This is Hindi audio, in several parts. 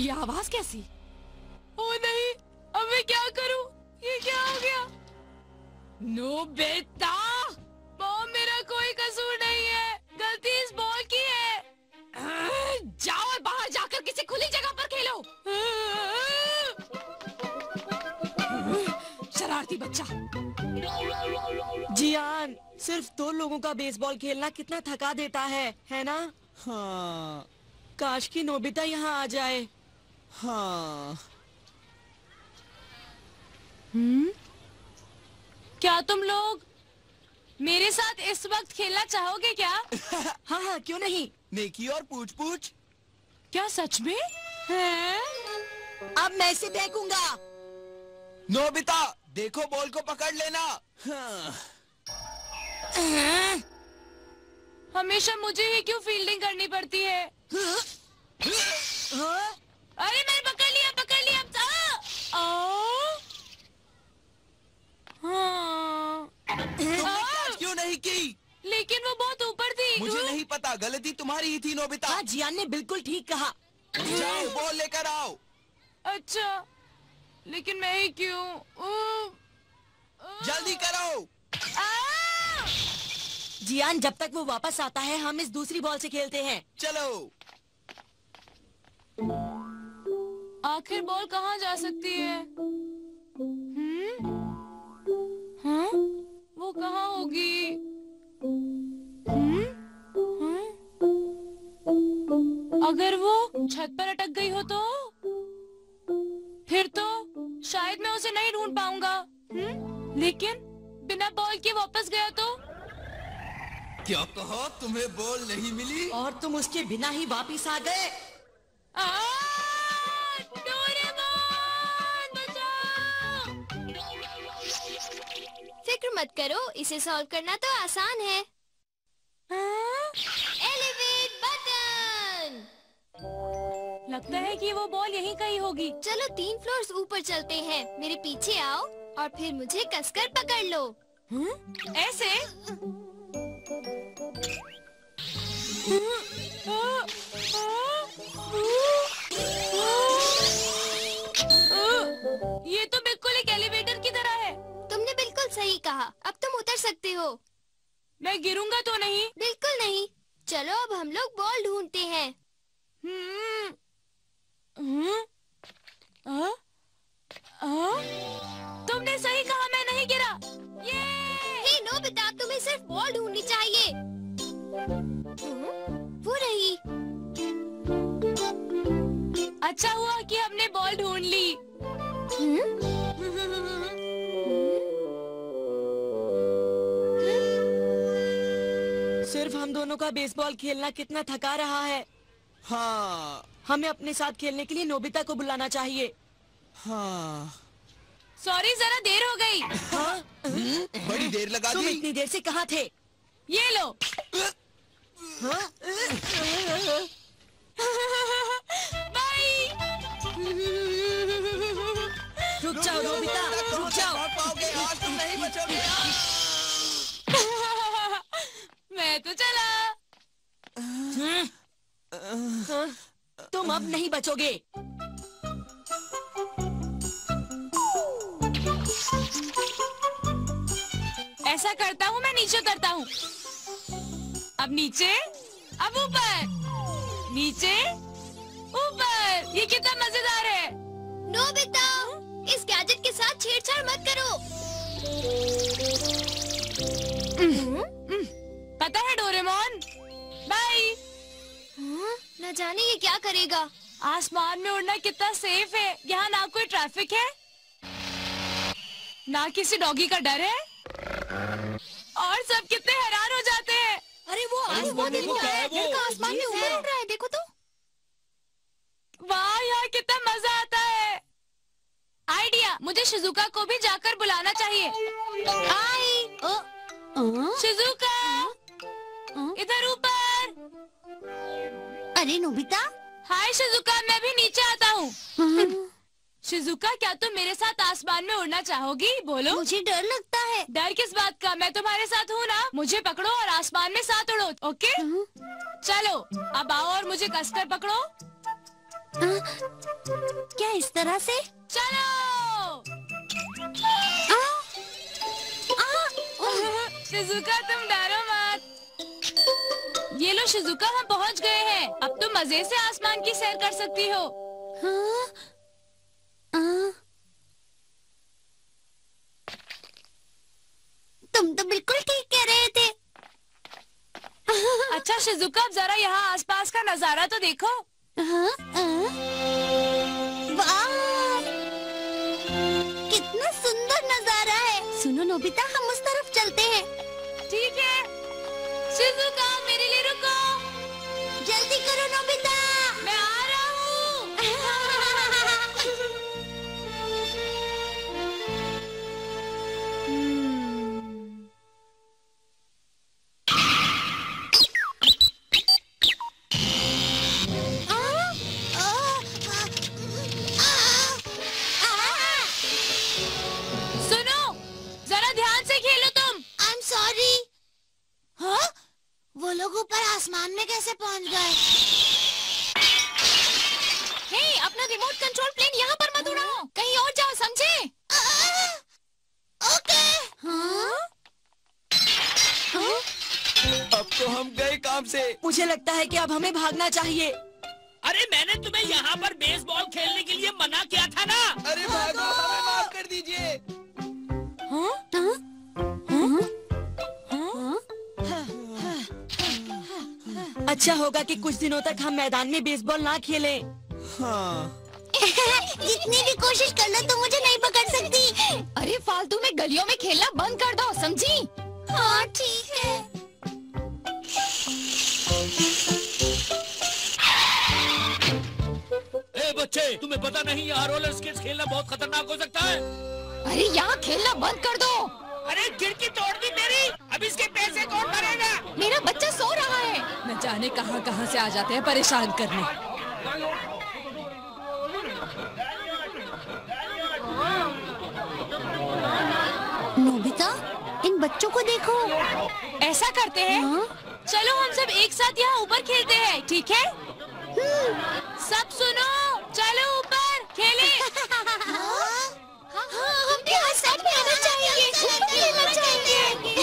ये आवाज कैसी? ओ नहीं, अब मैं क्या करूं? ये क्या हो गया? नोबिता, मॉम, मेरा कोई कसूर नहीं है, गलती इस बॉल की है। जाओ और बाहर जाकर किसी खुली जगह पर खेलो। शरारती बच्चा। जियान, सिर्फ 2 लोगों का बेसबॉल खेलना कितना थका देता है ना? हाँ काश कि नोबिता यहाँ आ जाए। हाँ। क्या तुम लोग मेरे साथ इस वक्त खेलना चाहोगे क्या? हाँ हाँ, क्यों नहीं। नेकी और पूछ पूछ। क्या सच में? हैं? अब मैं इसे फेंकूंगा। नोबिता, देखो बॉल को पकड़ लेना। हाँ। हमेशा मुझे ही क्यों फील्डिंग करनी पड़ती है? हाँ? अरे मैंने पकड़ लिया, पकड़ लिया। हाँ। तुमने कैच क्यों नहीं की? लेकिन वो बहुत ऊपर थी। मुझे नहीं पता, गलती तुम्हारी ही थी नोबिता। हाँ, जियान ने बिल्कुल ठीक कहा। जाओ बॉल लेकर आओ। अच्छा, लेकिन मैं ही क्यों? जल्दी करो। जियान, जब तक वो वापस आता है हम इस दूसरी बॉल से खेलते हैं। चलो। आखिर बॉल कहाँ जा सकती है? हाँ? वो कहाँ होगी? अगर वो छत पर अटक गई हो तो? फिर तो शायद मैं उसे नहीं ढूंढ पाऊंगा। लेकिन बिना बॉल के वापस गया तो? क्या कहा, तुम्हें बॉल नहीं मिली? और तुम उसके बिना ही वापिस आ गए। डोरेमोन, बचाओ! फिक्र मत करो, इसे सॉल्व करना तो आसान है। Elevate button. लगता है कि वो बॉल यहीं कहीं होगी। चलो 3 फ्लोर्स ऊपर चलते हैं। मेरे पीछे आओ और फिर मुझे कसकर पकड़ लो। ऐसे? ये तो बिल्कुल एक एलिवेटर की तरह है। तुमने बिल्कुल सही कहा। अब तुम उतर सकते हो। मैं गिरूंगा तो नहीं? बिल्कुल नहीं। चलो अब हम लोग बॉल ढूंढते हैं। तुमने सही कहा, मैं नहीं गिरा। ये! हे नोबिता, तुम्हें सिर्फ बॉल ढूंढनी चाहिए। वो रही। अच्छा हुआ कि हमने बॉल ढूंढ ली। सिर्फ हम दोनों का बेसबॉल खेलना कितना थका रहा है। हाँ। हमें अपने साथ खेलने के लिए नोबिता को बुलाना चाहिए। हाँ। सॉरी, जरा देर हो गई। हाँ? बड़ी देर लगा तुम दी। इतनी देर से कहाँ थे? ये लो। हाँ? बाय। रुक जाओ नोबिता, रुक जाओ। भाग पाओगे, आज तुम नहीं बचोगे। मैं तो चला। हाँ? तुम अब नहीं बचोगे। ऐसा करता हूँ, मैं नीचे उतरता हूँ। अब नीचे, अब ऊपर, नीचे, ऊपर। ये कितना मजेदार है। नोबिता, इस गैजेट के साथ छेड़छाड़ मत करो। पता है डोरेमोन, बाय। न जाने ये क्या करेगा। आसमान में उड़ना कितना सेफ है। यहाँ ना कोई ट्रैफिक है, ना किसी डॉगी का डर है, और सब कितने हैरान हो जाते हैं। अरे वो आसमान में क्या है वो? लड़का आसमान में ऊपर उड़ रहा है, देखो तो। वाह, यहाँ कितना मजा आता है। आइडिया, मुझे शिजुका को भी जाकर बुलाना चाहिए। आई, शिजुका, इधर ऊपर। अरे नोबिता। हाय शिजुका, मैं भी नीचे आता हूँ। शिजुका, क्या तुम मेरे साथ आसमान में उड़ना चाहोगी? बोलो। मुझे डर लगता है। डर किस बात का, मैं तुम्हारे साथ हूँ ना। मुझे पकड़ो और आसमान में साथ उड़ो, ओके? चलो अब आओ और मुझे कसकर पकड़ो। क्या इस तरह से? चलो। शिजुका तुम डरो मत। ये लो शिजुका, हम पहुंच गए हैं। अब तुम मजे से आसमान की सैर कर सकती हो। तुम तो बिल्कुल ठीक कह रहे थे। अच्छा शिजुका, अब जरा यहाँ आसपास का नजारा तो देखो। वाह, कितना सुंदर नजारा है। सुनो नोबिता, हम उस तरफ चलते हैं। ठीक है। शिजुका, मेरे लिए रुको। जल्दी करो नोबिता, मैं आ रहा हूँ। सुनो, जरा ध्यान से खेलो तुम। I'm sorry। हाँ? वो लोग ऊपर आसमान में कैसे पहुंच गए? हे, अपना रिमोट कंट्रोल प्लेन यहाँ पर मत उड़ाओ। कहीं और जाओ, समझे? ओके। हाँ? अब तो हम गए काम से। मुझे लगता है कि अब हमें भागना चाहिए। अरे मैंने तुम्हें यहाँ पर बेसबॉल खेलने के लिए मना किया था ना। अरे भागो, हमें माफ कर दीजिए। अच्छा होगा कि कुछ दिनों तक हम मैदान में बेसबॉल ना खेलें। हाँ। जितनी भी कोशिश कर लो तुम मुझे नहीं पकड़ सकती। अरे फालतू में गलियों में खेलना बंद कर दो, समझी? हाँ ठीक है। ए बच्चे, तुम्हें पता नहीं यहाँ रोलर स्केट्स खेलना बहुत खतरनाक हो सकता है। अरे यहाँ खेलना बंद कर दो। अरे खिड़की तोड़ दी मेरी, अब इसके पैसे कौन भरेगा? मेरा बच्चा सो रहा है। न जाने कहाँ कहाँ से आ जाते हैं परेशान करने। नोबिता, इन बच्चों को देखो। ऐसा करते हैं। चलो हम सब एक साथ यहाँ ऊपर खेलते हैं, ठीक है? सब सुनो, चलो ऊपर खेले। हम भी आज साथ में आना चाहिए, खेलना चाहिए।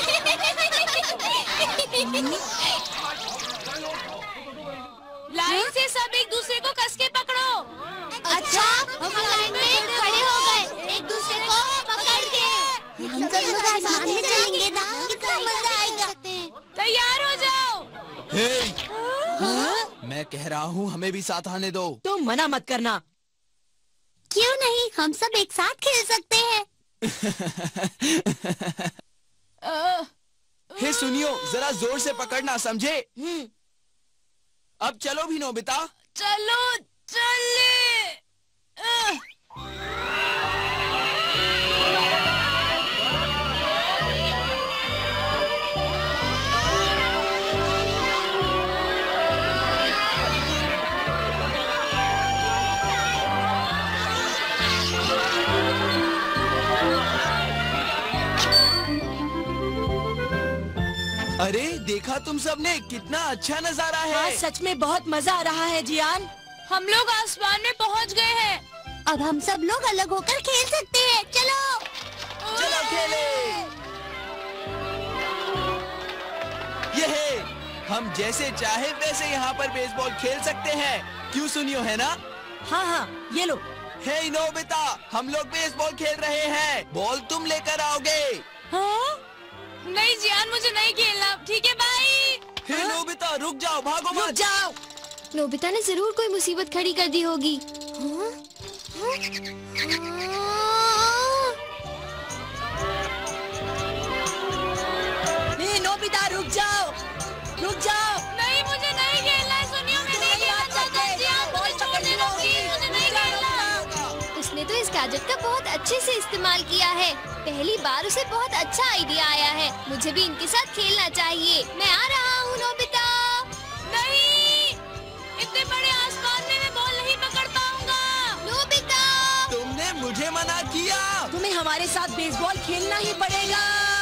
लाइन से सब एक दूसरे को कस के पकड़ो। अच्छा, हम लाइन में खड़े हो गए, एक दूसरे को पकड़ के। हम सब लोग आसमान में चलेंगे ना, कितना मजा आएगा। तैयार हो जाओ। मैं कह रहा हूँ हमें भी साथ आने दो। तुम मना मत करना। क्यों नहीं, हम सब एक साथ खेल सकते हैं। हे सुनियो, जरा जोर से पकड़ना, समझे? अब चलो भी नोबिता। चलो चले। अरे देखा तुम सबने, कितना अच्छा नजारा है। हाँ, सच में बहुत मजा आ रहा है जियान। हम लोग आसमान में पहुंच गए हैं। अब हम सब लोग अलग होकर खेल सकते हैं। चलो चलो खेले। ये है, हम जैसे चाहे वैसे यहाँ पर बेसबॉल खेल सकते हैं। क्यों सुनियो, है ना? हाँ हाँ, ये लो। हे नोबिता, हम लोग बेसबॉल खेल रहे हैं। बॉल तुम लेकर आओगे। हाँ? नहीं जियान, मुझे नहीं खेलना। ठीक है, बाय। हे नोबिता, रुक जाओ, भागो मत। रुक जाओ। नोबिता ने जरूर कोई मुसीबत खड़ी कर दी होगी। हे नोबिता, रुक जाओ, रुक जाओ। नहीं, मुझे नहीं खेलना है। सुनियो, मैं नहीं खेलना चाहता। जियान, बॉल छोड़ देना प्लीज, मुझे नहीं खेलना। उसने तो इस गैजेट का बहुत अच्छे से इस्तेमाल किया है। पहली बार उसे बहुत अच्छा आइडिया आया है। मुझे भी इनके साथ खेलना चाहिए। मैं आ रहा हूँ नोबिता। नहीं, इतने बड़े आसमान में मैं बॉल नहीं पकड़ पाऊंगा। नोबिता, तुमने मुझे मना किया। तुम्हें हमारे साथ बेसबॉल खेलना ही पड़ेगा।